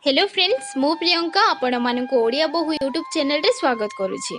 Hello friends मु प्रियंका आपण मानक ओडिया बहु यूट्यूब चैनल रे स्वागत करूची।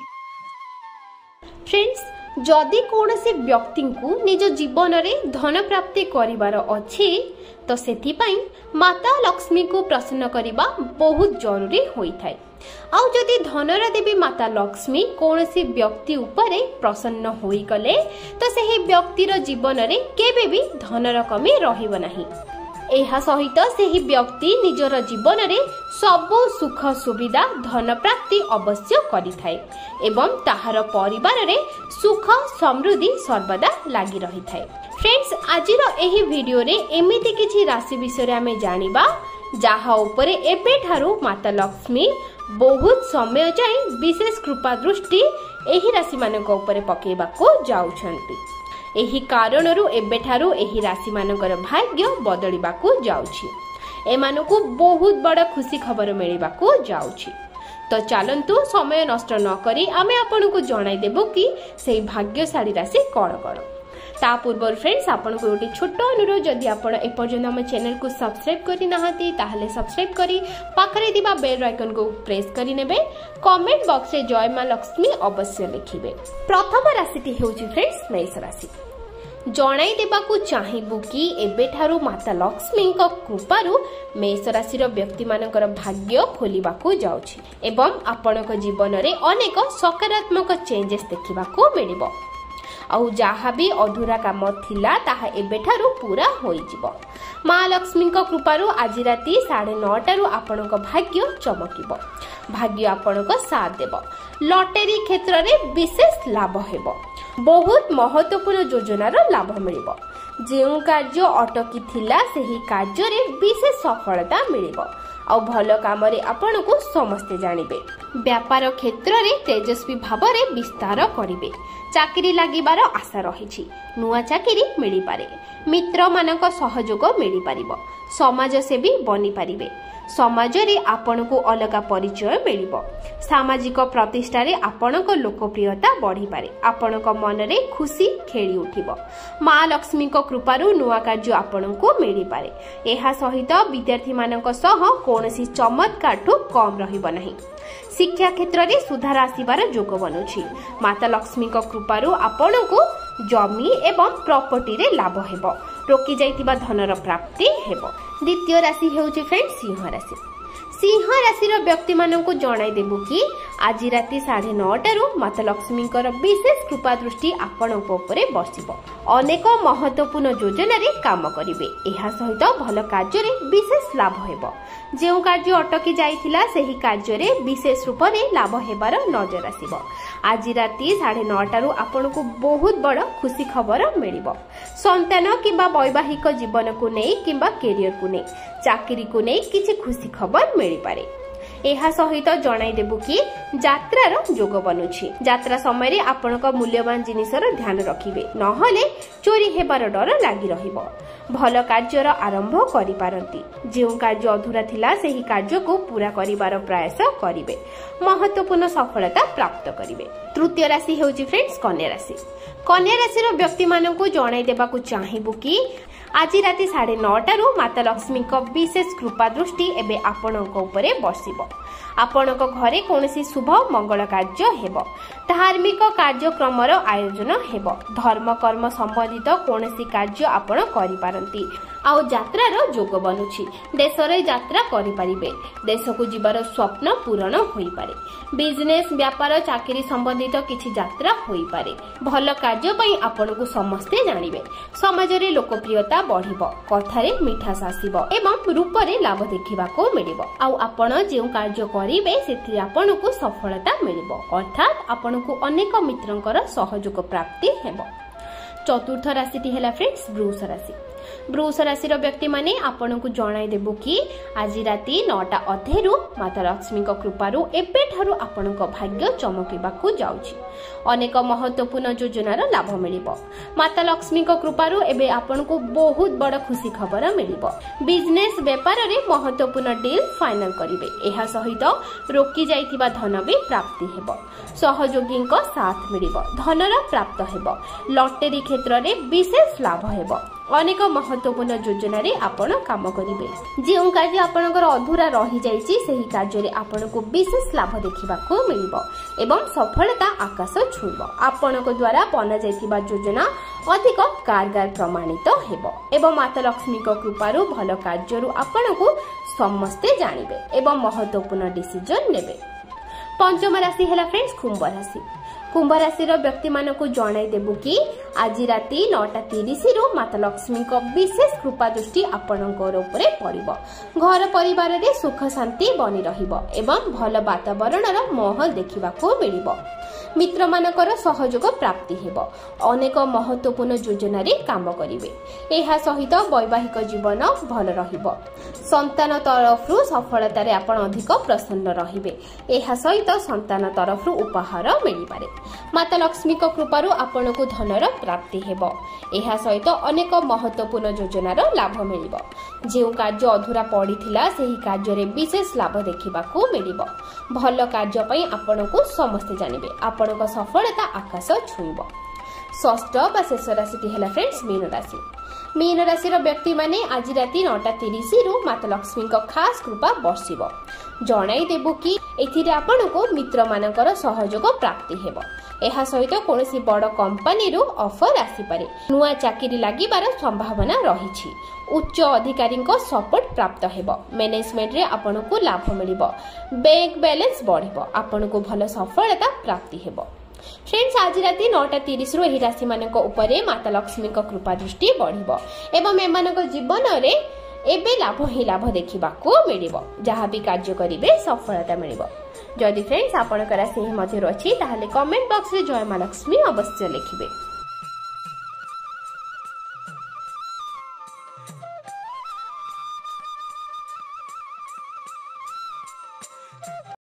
फ्रेंड्स जदि कौनसी व्यक्ति को निज जीवन में धन प्राप्ति करिवार अछि तो सेथिपाई माता लक्ष्मी को प्रसन्न करिबा बहुत जरूरी होई थाए। आउ जदि धनर देवी माता लक्ष्मी कौनसी व्यक्ति उपरे प्रसन्न होई गले तो सही व्यक्तिर जीवन में केबे भी धनर कमी रहिबो नाही। एहा सहित सही व्यक्ति निजर जीवन में सबु सुख सुविधा धन प्राप्ति अवश्य करिथाए एवं ताहार परिवार रे सुख समृद्धि सर्वदा लागि रहिथाए। फ्रेंड्स आजिर एही वीडियो रे एमिति किछि राशि विषय आमे जानिबा जाहा उपरे एबे ठारू माता लक्ष्मी बहुत समय जाए विशेष कृपा दृष्टि एही राशि मानक उपरे पकेबाको जाउछंती। एही कारणरू एबेठारू एही राशि मानकर भाग्य बदलिबाकू जाउछि। एमानकू बहुत बड़ा खुशी खबर मिलिबाकू जाउछि। तो चलंतु समय नष्ट न करी आमे आपनकू जणाई देबो कि सेही भाग्यशाली राशि कोन कोन। ता पूर्व फ्रेंड्स आपनको गोटे छोट अनुरोध जदि आपण एपर्यंत हम चैनल को सब्सक्राइब करि नाहती ताहले सब्सक्राइब करी पाखरे दिबा बेल आइकन को प्रेस करि नेबे। कमेंट बॉक्स रे जय मां लक्ष्मी अवश्य लिखिबे। प्रथम राशिटी हेउछि फ्रेंड्स मेष राशि। जणाई देबाकू चाहिबु कि एबेठारू माता लक्ष्मी को कृपारू मेष राशि व्यक्ति मानकर भाग्य खोलिबाकू जाउछि एवं आपनक जीवन रे अनेक सकारात्मक चेंजेस देखिबाकू मिलिबो। आउ जहाँ भी अधूरा काम थिला ताहा एबेठारू पूरा होई जिवो। माँ लक्ष्मी को कृपारू आज राति 9:30 आपनक भाग्य चमकिबो। भाग्य आपनक साथ देबो। लॉटरी क्षेत्र में विशेष लाभ हेबो। बहुत महत्वपूर्ण योजनार लाभ मिलिबो। जेउ कार्य अटकी थिला सेही कार्य रे विशेष सफलता मिलिबो। आउ भल काम रे आपनकू समस्ते जानिबे। व्यापार क्षेत्र में तेजस्वी भाव में विस्तार करिवे। चाकरी लागिबार आशा रहिछि। नुआ चाकरी मिली पारे। मित्र मानक सहयोग मिली पारिबो। समाज सेवी बनी पारिबे। समाज रे आपनकू अलगा परिचय मिलिबो। सामाजिक प्रतिष्ठा रे आपनक लोकप्रियता बढ़ी पारे। आपनक मन रे खुशी खेली उठिबो। माँ लक्ष्मी को कृपारू नुआ कार्य आपनकू मिली पारे। एहा सहित विद्यार्थी मानक सह कोनोसी चमत्कार ठू कम रहिबो नाही। शिक्षा क्षेत्र में सुधार आसीबार जोग बनुछि। माता लक्ष्मी को कृपारू आपनकू जमी एवं प्रॉपर्टी रे लाभ हेबो। रोकी जाइतिबा धनर प्राप्ति हेबो। द्वितीय राशि हेउछि फ्रेंड्स सिंह राशि। सिंह राशि व्यक्ति मानकू जणाई देबु कि आज राति 9:30 माता लक्ष्मी विशेष कृपा दृष्टि आपनक उपरे बसिबो। अनेक महत्वपूर्ण योजना रे काम करिवे। एहा सहित भल कार्य रे विशेष लाभ हेबो। जेउ कार्य अटकी जाइथिला सेही कार्य रे विशेष रूप रे लाभ हेबार नजर आसीबो। आज राति 9:30 आपनकू बहुत बड़ खुशी खबर मिलिबो। संतान किबा वैवाहिक जीवन को नै किबा कैरियर को नै चाकरी को नै किछि खुशी खबर मिलि पारे। एहा सहित जणाई देबु कि यात्रार जोग बनुछि। यात्रा समय रे आपनक मूल्यवान जिनिसर ध्यान रखिबे नहले चोरी हेबार डर लागि रहिबो। भल कार्यर आरंभ करि पारंती। जेउ कार्य अधूरा थिला सेही कार्य को पूरा करिवार प्रयास करिवे। महत्वपूर्ण सफलता प्राप्त करिवे। तृतीय राशि हेउछि फ्रेंड्स कन्या राशि। कन्या राशि व्यक्ति मानकू जणाई देबाकू चाहिबु कि आज राति 9:30 माता लक्ष्मी को विशेष कृपा दृष्टि एबे आपनक उपरे बसिबो। आपनक घरे कोनोसी शुभ मंगल कार्य हेबो। धार्मिक कार्यक्रमर आयोजन हेबो। धर्म कर्म संबंधित कोनोसी कार्य आपण करि पारंती। आउ यात्रार जोग बनुछि। देश रे यात्रा करि पारिबे। देश को जीवार स्वप्न पूर्ण होई पारे। बिजनेस व्यापार चाकरी संबंधित किछि यात्रा होई पारे। भल कार्य पई आपनकू समस्ते जानिबे। समाज रे लोकप्रियता बढ़िबो। कथारे मिठास आसीबो एवं रूप रे लाभ देखिबाको मिलिबो। आउ आपण जेउ कार्य करिबे सेथि आपनकू सफलता मिलिबो। अर्थात आपनकू अनेक मित्रंकर सहयोग प्राप्ति हेबो। चतुर्थ राशिटी हेला फ्रेंड्स वृष राशि। वृष राशि व्यक्ति माने आपनकू जणाई देबु कि आज राति 9:30 माता लक्ष्मी को कृपारू एबेठारू आपनक भाग्य चमकिबाकू जाउछि। अनेक महत्वपूर्ण योजनार लाभ मिलिबो। माता लक्ष्मी को कृपारू एबे आपनकू बहुत बड़ खुशी खबर मिलिबो। बिजनेस व्यापार रे महत्वपूर्ण डील फाइनल करिवे। एहा सहित रोकी जाइतिबा धन भी प्राप्ति हेबो। सहयोगी साथ मिलिबो। धनर प्राप्त हेबो। लॉटरी क्षेत्र रे विशेष लाभ हेबो। अनेक महत्वपूर्ण योजना रे आपण काम करिवे। जो कार्य आपणकर अधूरा रही जाइछि सेही कार्य रे आपनको विशेष लाभ देखिबाको मिलिबो एवं सफलता आकाश छुइबो। आपणक द्वारा बना जाइतिबा योजना अधिक कारगर प्रमाणित हेबो एवं माता लक्ष्मी को कृपारु भल कार्यरु आपणको समस्ते जानिबे एवं महत्वपूर्ण डिसीजन नेबे। पंचम राशि है फ्रेंड्स कुंभ राशि। कुंभ राशि व्यक्ति मानक जणाई देबु कि आज राति 9:30 रु माता लक्ष्मी को विशेष कृपा दृष्टि आपणकर उपरे पड़िबो। घर परिवार रे सुख शांति बनी रहिबो एवं भल वातावरण महल देखिबाको मिलिबो। मित्र मानकर सहयोग प्राप्ति हेबो। अनेक महत्वपूर्ण योजना रे काम करिवे। एहा सहित वैवाहिक जीवन भल रहिबो। संतान तरफरु सफलता रे आपण अधिक प्रसन्न रहिबे। एहा सहित संतान तरफरु उपहार मिलि पारे। माता लक्ष्मी को कृपारु आपनको धनर प्राप्ति हेबो। एहा सहित अनेक महत्वपूर्ण योजनार लाभ मिलिबो। जे कार्य अधूरा पड़िथिला सेही कार्य रे विशेष लाभ देखिबाको मिलिबो। भल कार्य पई आपनको समस्त जानिबे। आपनको सफलता आकाश छुइबो। षष्ठ बा शेष राशि है फ्रेंड्स मीन राशि। मीन राशि व्यक्ति माने आज राति 9:30 रु माता लक्ष्मी को खास कृपा बर्षिबो। जणाई देबु कि एथिरे आपनको मित्र मानकर सहयोग प्राप्ति हेबो। एहा सहित कोनोसी बड़ कंपनी रु ऑफर आसी पारे। नुआ चाकरी लागिबार संभावना रहिछि। उच्च अधिकारी को सपोर्ट प्राप्त हेबो। मैनेजमेंट रे आपनको लाभ मिलिबो। Bank balance बढ़िबो। आपनको भल सफलता प्राप्ति हेबो। फ्रेंड्स आज राति 9:30 रु एही राशि मानक उपरे माता लक्ष्मी को कृपा दृष्टि बढ़िबो एवं एमानक जीवन रे एबे लाभ ही लाभ देखिबाको मिलिबो। जहाँ भी कार्य करिवे सफलता मिलिबो। जदि फ्रेंड्स आपणकर राशि मध्य अछि ताहाले कमेंट बॉक्स रे जय मां लक्ष्मी अवश्य लिखिबे।